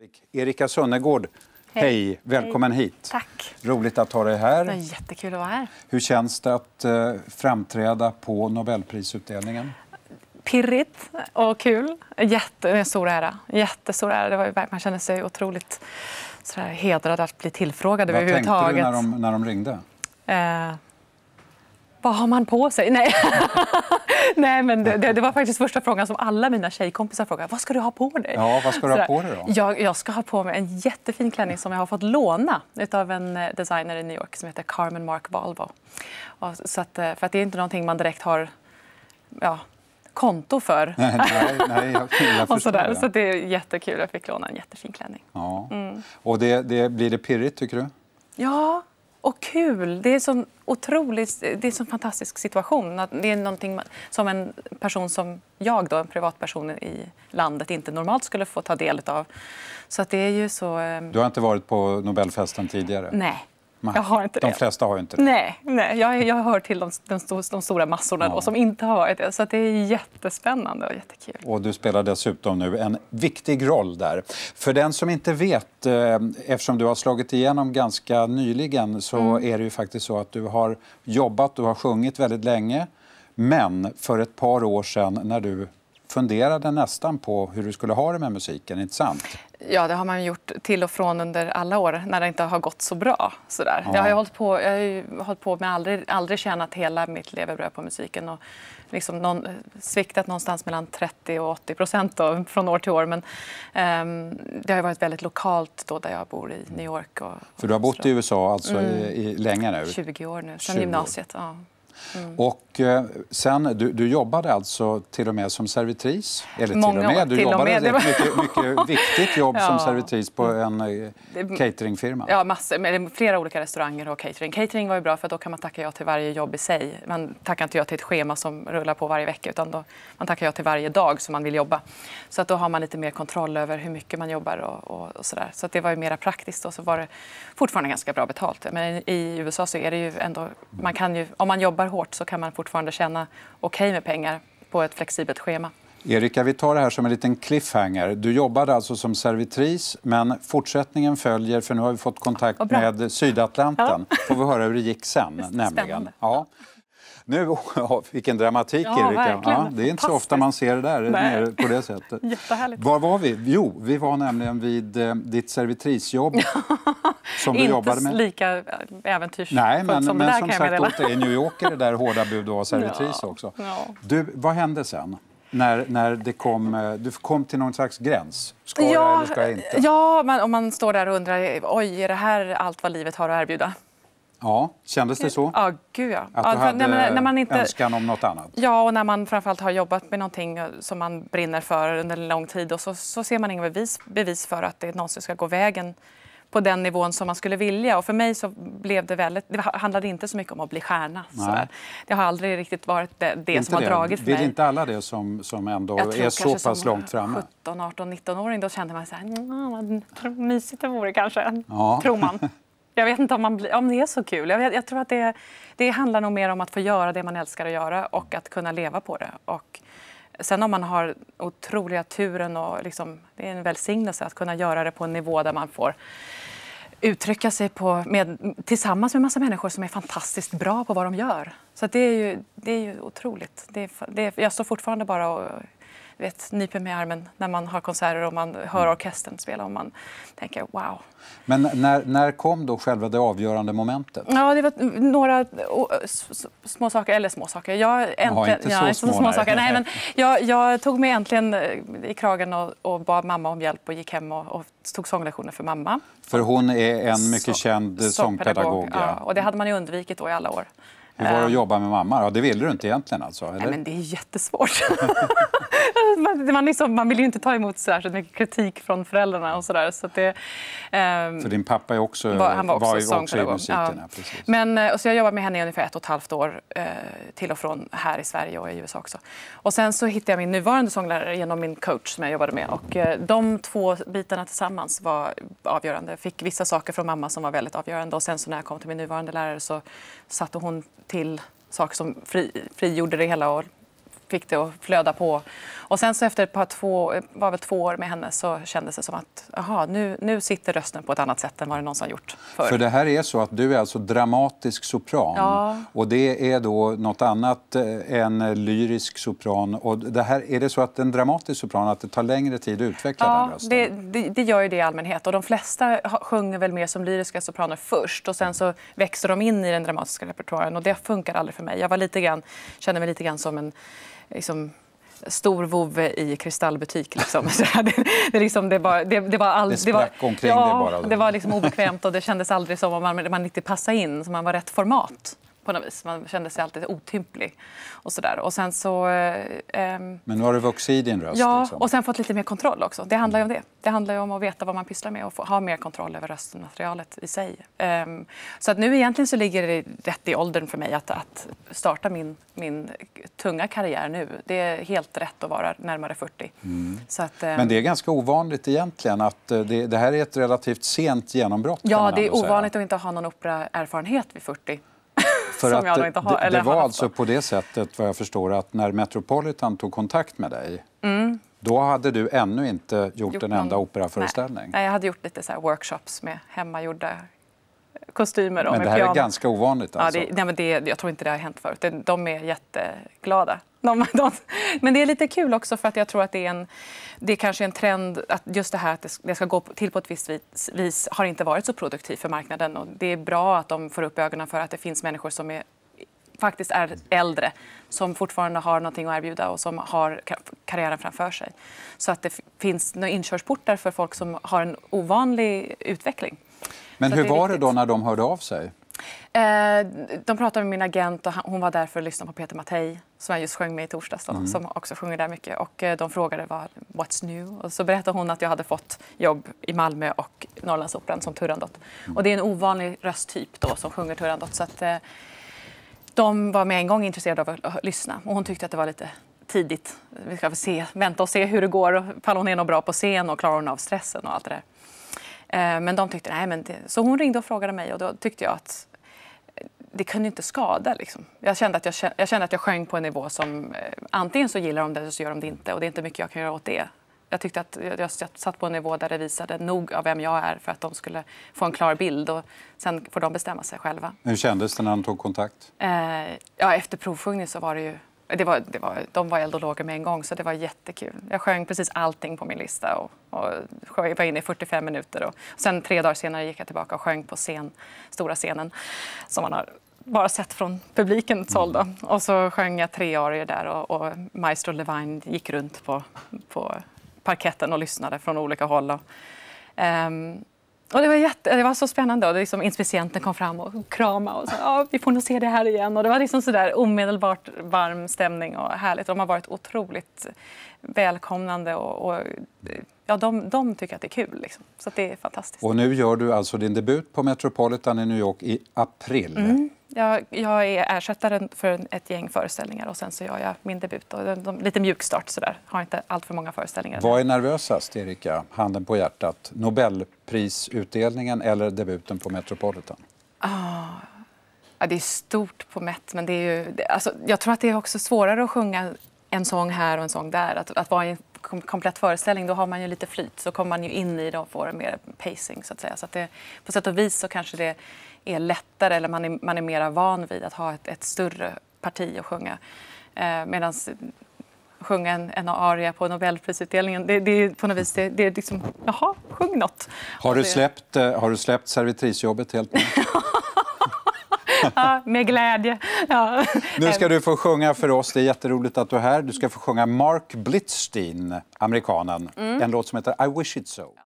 Erika Sönnegård, hej. Välkommen hit. Tack. Roligt att ha dig här. Det är jättekul att vara här. Hur känns det att framträda på Nobelprisutdelningen? Pirrigt och kul. Jättestor ära. Jättestor ära. Det var, man känner sig otroligt sådär hedrad att bli tillfrågad överhuvudtaget. Vad tänkte du när de ringde? Vad har man på sig? Nej, Nej men det var faktiskt första frågan som alla mina tjejkompisar frågade. Vad ska du ha på dig? Ja, vad ska du ha på dig då? Jag ska ha på mig en jättefin klänning som jag har fått låna av en designer i New York som heter Carmen Mark Volvo. Och så att, för att det är inte någonting man direkt har konto för. Nej, jag förstår det. Så det är jättekul. Jag fick låna en jättefin klänning. Ja. Och blir det pirrigt tycker du? Ja. Och kul. Det är så otroligt, det är en så fantastisk situation. Det är någonting som en person som jag då, en privatperson i landet, inte normalt skulle få ta del av. Så att det är ju så... Du har inte varit på Nobelfesten tidigare? Nej. Jag har inte det. De flesta har ju inte det. Nej. Jag hör till de stora massorna då, som inte har varit det. Så att det är jättespännande och jättekul. Och du spelar dessutom nu en viktig roll där. För den som inte vet, eftersom du har slagit igenom ganska nyligen så är det ju faktiskt så att du har jobbat, du har sjungit väldigt länge. Men för ett par år sedan när du funderade nästan på hur du skulle ha det med musiken, inte sant? Ja, det har man gjort till och från under alla år när det inte har gått så bra. Sådär. Ja. Jag har ju hållit på med aldrig tjänat hela mitt levebröd på musiken och liksom sviktat någonstans mellan 30-80% från år till år. Men det har varit väldigt lokalt då där jag bor i New York. För du har bott i USA alltså länge nu? 20 år nu, sedan gymnasiet. Ja. Och sen, du jobbade alltså till och med som servitris? Eller Många till och med, du jobbade ett mycket viktigt jobb som servitris på en cateringfirma. Ja, massor. Men flera olika restauranger och catering. Catering var ju bra för då kan man tacka ja till varje jobb i sig. Man tackar inte ja till ett schema som rullar på varje vecka utan då man tackar ja till varje dag som man vill jobba. Så att då har man lite mer kontroll över hur mycket man jobbar och sådär. Så att det var ju mera praktiskt och så var det fortfarande ganska bra betalt. Men i USA så är det ju ändå, man kan ju, om man jobbar hårt så kan man fortfarande tjäna okej med pengar på ett flexibelt schema. Erika, vi tar det här som en liten cliffhanger. Du jobbade alltså som servitris, men fortsättningen följer för nu har vi fått kontakt med Sydatlanten. Får vi höra hur det gick sen, nämligen. Ja. Nu, vilken dramatik, Erika. Ja, det är inte så ofta man ser det där nere på det sättet. Jättehärligt. Var var vi? Jo, vi var nämligen vid ditt servitrisjobb som du jobbade med. Inte lika äventyrsfullt men som det där som kan jag meddela. sagt, i New York är det där hårda bud och servitris också. Ja. Du, vad hände sen? När du kom till någon slags gräns? Ska jag eller ska jag inte? Ja, men om man står där och undrar, oj, är det här allt vad livet har att erbjuda? Ja, kändes det så? Ja, gud ja. Att du hade när man inte... önskan om något annat? Ja, och när man framförallt har jobbat med någonting som man brinner för under en lång tid och så ser man inga bevis för att det någonsin ska gå vägen på den nivån som man skulle vilja. Och för mig så blev det handlade inte så mycket om att bli stjärna. Det har aldrig riktigt varit det som har dragit för mig. Vill inte alla det som ändå är så pass långt framme? 17, 18, 19-åring då kände man så här, vad mysigt det vore kanske, tror man. Jag vet inte om det är så kul. Jag tror att det handlar nog mer om att få göra det man älskar att göra och att kunna leva på det. Och sen om man har otroliga turen och liksom, det är en välsignelse att kunna göra det på en nivå där man får uttrycka sig tillsammans med massa människor som är fantastiskt bra på vad de gör. Så att det är ju otroligt. Jag står fortfarande bara och nyper med armen när man har konserter och man hör orkestern spela och man tänker wow. Men när kom då själva det avgörande momentet? Ja, det var några små saker. Jag tog mig äntligen i kragen och bad mamma om hjälp och gick hem och tog sånglektioner för mamma. För hon är en mycket känd sångpedagog. Ja, och det hade man ju undvikit då i alla år. Hur var det att jobba med mamma? Ja, det ville du inte egentligen alltså, eller? Nej, men det är jättesvårt. Man vill ju inte ta emot särskilt mycket kritik från föräldrarna och sådär. Så för din pappa var ju också i musiken. Ja. Men så jag jobbade med henne i ungefär 1,5 år till och från här i Sverige och i USA också. Och sen så hittade jag min nuvarande sånglärare genom min coach som jag jobbade med. Och de 2 bitarna tillsammans var avgörande. Jag fick vissa saker från mamma som var väldigt avgörande. Och sen så när jag kom till min nuvarande lärare så satte hon till saker som frigjorde det hela och fick det att flöda på. Och sen så efter var väl 2 år med henne så kändes det som att nu sitter rösten på ett annat sätt än vad det någonsin gjort förr. För det här är så att du är alltså dramatisk sopran. Ja. Och det är då något annat än lyrisk sopran. Och det här, är det så att en dramatisk sopran, att det tar längre tid att utveckla den rösten? Det gör ju det i allmänhet. Och de flesta sjunger väl mer som lyriska sopraner först. Och sen så växer de in i den dramatiska repertoaren. Och det funkar aldrig för mig. Jag kände mig lite grann som en stor vovve i kristallbutik. Liksom. Det var liksom obekvämt och det kändes aldrig som om man inte passade in, som man var rätt format. På något vis. Man kände sig alltid otymplig och sådär. Och sen så... Men nu har du vuxit i din röst. Ja, liksom. Och sen fått lite mer kontroll också. Det handlar ju om det. Det handlar ju om att veta vad man pysslar med och ha mer kontroll över röstmaterialet i sig. Så att nu egentligen så ligger det rätt i åldern för mig att starta min tunga karriär nu. Det är helt rätt att vara närmare 40. Så att, men det är ganska ovanligt egentligen att det här är ett relativt sent genombrott. Ja, det är ovanligt att inte ha någon operaerfarenhet vid 40. För att det var alltså på det sättet, vad jag förstår, att när Metropolitan tog kontakt med dig, då hade du ännu inte gjort en enda operaföreställning. Nej, jag hade gjort lite så här workshops med hemmagjorda kostymer. Men det här är ganska ovanligt alltså? Ja, jag tror inte det har hänt förut. De är jätteglada. Men det är lite kul också för att jag tror att det är kanske en trend att just det här att det ska gå till på ett visst vis har inte varit så produktivt för marknaden. Och det är bra att de får upp ögonen för att det finns människor som faktiskt är äldre, som fortfarande har någonting att erbjuda och som har karriären framför sig. Så att det finns några inkörsportar för folk som har en ovanlig utveckling. Men hur var det då när de hörde av sig? De pratade med min agent och hon var där för att lyssna på Peter Mattei som jag just sjöng med i torsdags då, som också sjunger där mycket. Och de frågade what's new? Och så berättade hon att jag hade fått jobb i Malmö och Norrlandsoperan som Turandot. Och det är en ovanlig rösttyp då som sjunger Turandot. Så att de var med en gång intresserade av att lyssna. Och hon tyckte att det var lite tidigt. Vi ska vänta och se hur det går. Och ifall hon är nog bra på scen och klarar hon av stressen och allt det där. Men de tyckte, nej men så hon ringde och frågade mig och då tyckte jag att det kunde inte skada liksom. Jag kände att jag sjöng på en nivå som antingen så gillar de det eller så gör de det inte och det är inte mycket jag kan göra åt det. Jag tyckte att jag satt på en nivå där det visade nog av vem jag är för att de skulle få en klar bild och sen får de bestämma sig själva. Hur kändes det när de tog kontakt? Efter provsjungning så var det ju de var eld och lågor med en gång så det var jättekul. Jag sjöng precis allting på min lista och var inne i 45 minuter. Och sen 3 dagar senare gick jag tillbaka och sjöng på stora scenen som man har bara sett från publikens håll. Då. Och så sjöng jag 3 arior där och Maestro Levine gick runt på parketten och lyssnade från olika håll. Och det var så spännande och liksom inspicienten kom fram och kramade och sa vi får nog se det här igen. Och det var liksom så där omedelbart varm stämning och härligt. De har varit otroligt välkomnande och de tycker att det är kul. Liksom. Så att det är fantastiskt. Och nu gör du alltså din debut på Metropolitan i New York i april. Jag är ersättaren för ett gäng föreställningar och sen så gör jag min debut. Och lite mjukstart sådär. Har inte allt för många föreställningar. Vad är nervösast, Erika? Handen på hjärtat. Nobelprisutdelningen eller debuten på Metropolitan? Det är stort på Met, men det är ju... Alltså, jag tror att det är också svårare att sjunga en sång här och en sång där. Att vara i en komplett föreställning, då har man ju lite flyt. Så kommer man ju in i det och får mer pacing så att säga. Så att det, på sätt och vis så kanske det är lättare eller man är mer van vid att ha ett större parti att sjunga. Medan sjunga en aria på Nobelprisutdelningen, det är på något vis, det är liksom, jaha, sjung något. Har du släppt servitrisjobbet helt nu? Ja, med glädje. Ja. Nu ska du få sjunga för oss, det är jätteroligt att du är här. Du ska få sjunga Mark Blitzstein, amerikanen, en låt som heter I Wish It So.